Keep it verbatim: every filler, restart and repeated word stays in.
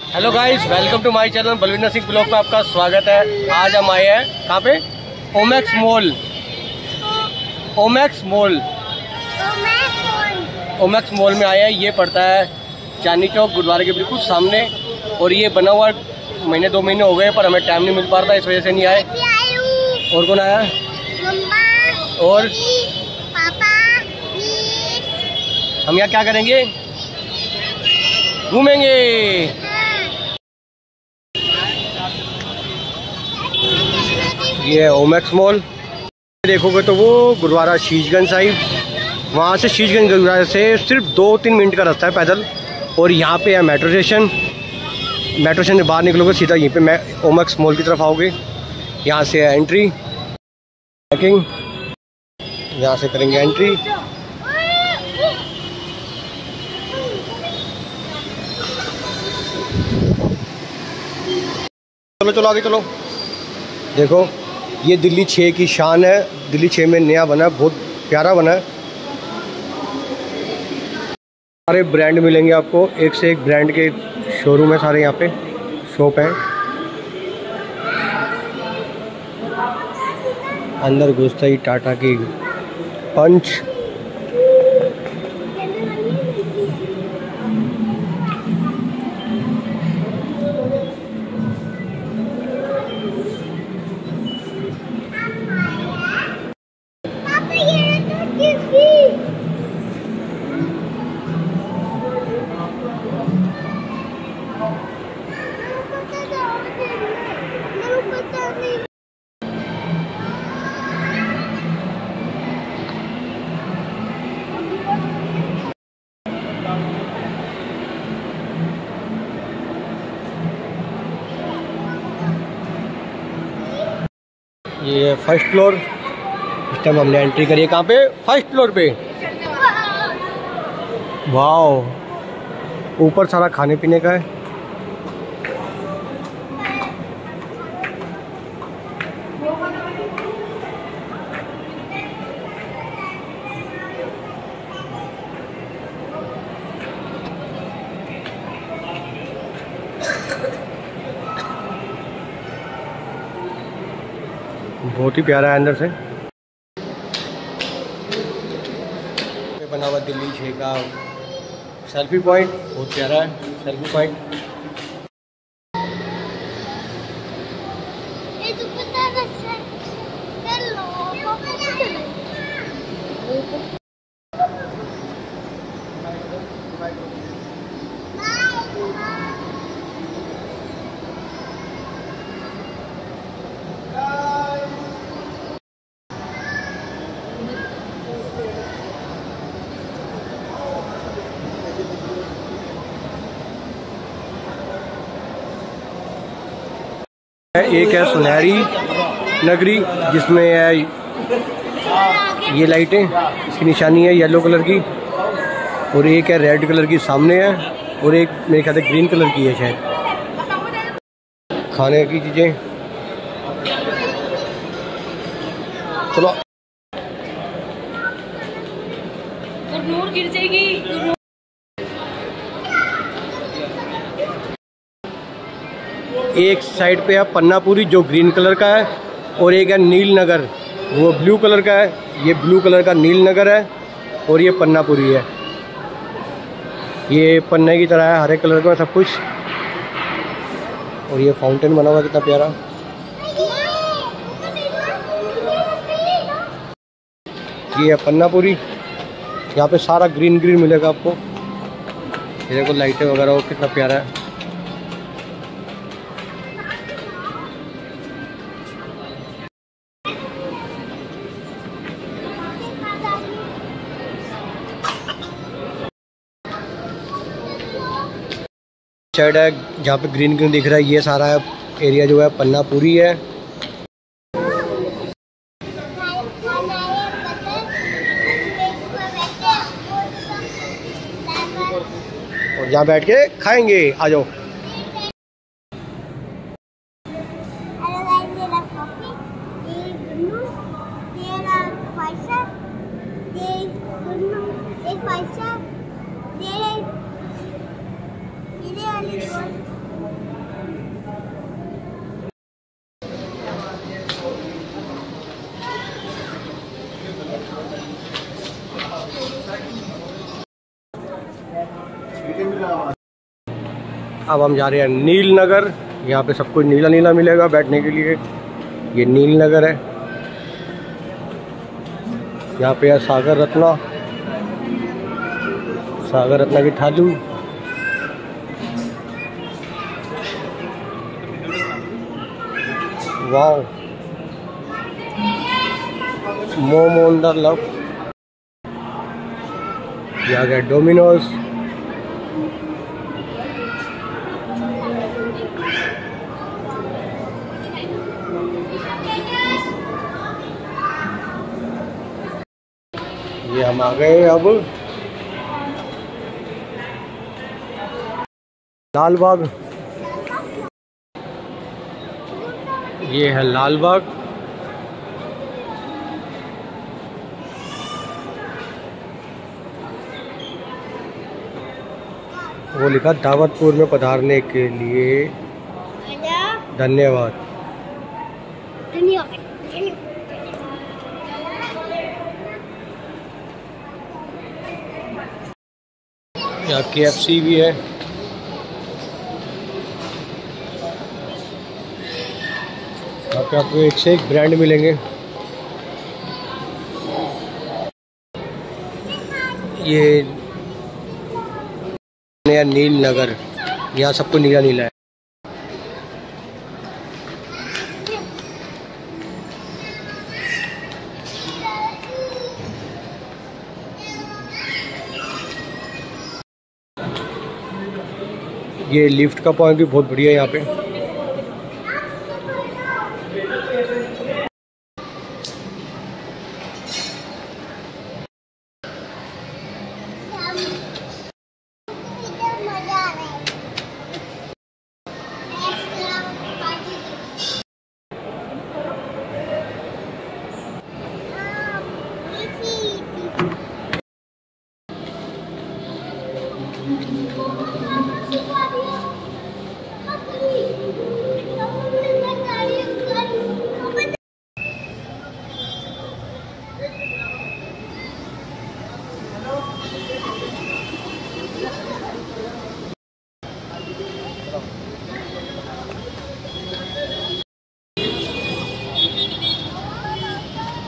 Hello guys, welcome to my channel Balwinder Singh blog पे आपका स्वागत है। आज हम आए हैं कहाँ पे? Omaxe mall. Omaxe mall Omaxe mall में आए हैं। ये पड़ता है चांदनी चौक गुरुद्वारे के बिल्कुल सामने। और ये बना हुआ महीने दो महीने हो गए, पर हमें टाइम नहीं मिल पा रहा था, इस वजह से नहीं आए। और कौन आया? और पापा। हम यहाँ क्या करेंगे? घूमेंगे। ये है ओमैक्स मॉल। देखोगे तो वो गुरुद्वारा शीशगंज साहिब, वहाँ से शीशगंज गुरुद्वारे से सिर्फ दो तीन मिनट का रास्ता है पैदल। और यहाँ पे है मेट्रो स्टेशन। मेट्रो स्टेशन से बाहर निकलोगे सीधा यहीं पे मैं ओमैक्स मॉल की तरफ आओगे। यहाँ से है एंट्री, चेकिंग, यहाँ से करेंगे एंट्री। चलो चलो आगे चलो। देखो ये दिल्ली छः की शान है। दिल्ली छः में नया बना है, बहुत प्यारा बना है। सारे ब्रांड मिलेंगे आपको, एक से एक ब्रांड के शोरूम है सारे, यहाँ पे शॉप है। अंदर घुसता ही टाटा की पंच, ये फर्स्ट फ्लोर। इस टाइम हमने एंट्री करी है कहाँ पे? फर्स्ट फ्लोर पे। वाह, ऊपर सारा खाने पीने का है। बहुत ही प्यारा है अंदर से। बना हुआ दिल्ली छः का सेल्फी पॉइंट, बहुत प्यारा है सेल्फी पॉइंट। एक है सुनहरी नगरी, जिसमें है ये लाइटें, इसकी निशानी है येलो कलर की। और एक है रेड कलर की सामने है, और एक मेरे ख्याल से ग्रीन कलर की है शायद। खाने की चीज़ें। चलो नूर गिर जाएगी। एक साइड पे है पन्नापुरी जो ग्रीन कलर का है, और एक है नील नगर वो ब्लू कलर का है। ये ब्लू कलर का नील नगर है, और ये पन्नापुरी है। ये पन्ने की तरह है, हरे कलर का सब कुछ। और ये फाउंटेन बना हुआ कितना प्यारा। ये है पन्नापुरी। यहाँ पे सारा ग्रीन ग्रीन मिलेगा आपको। ये देखो लाइटें वगैरह, वो कितना प्यारा है। साइड है जहाँ पे ग्रीन ग्रीन दिख रहा है, ये सारा एरिया जो है पन्नापुरी है। और यहाँ बैठ के खाएंगे, आ जाओ। अब हम जा रहे हैं नील नगर। यहाँ पे सब कुछ नीला नीला मिलेगा बैठने के लिए। ये नील नगर है। यहाँ पे है सागर रत्ना, सागर रत्ना की थाली। वाओ, मोमो अंदर लव। ये आ गया डोमिनोज। ये हम आ गए अब लाल बाग। ये है लाल बाग। वो लिखा दावतपुर में पधारने के लिए धन्यवाद। धन्यवाद। यहाँ के एफ सी भी है। यहाँ पे आपको एक से एक ब्रांड मिलेंगे। ये नया नील नगर, यहाँ सबको नीला नीला है। ये लिफ्ट का पॉइंट भी बहुत बढ़िया है यहाँ पे।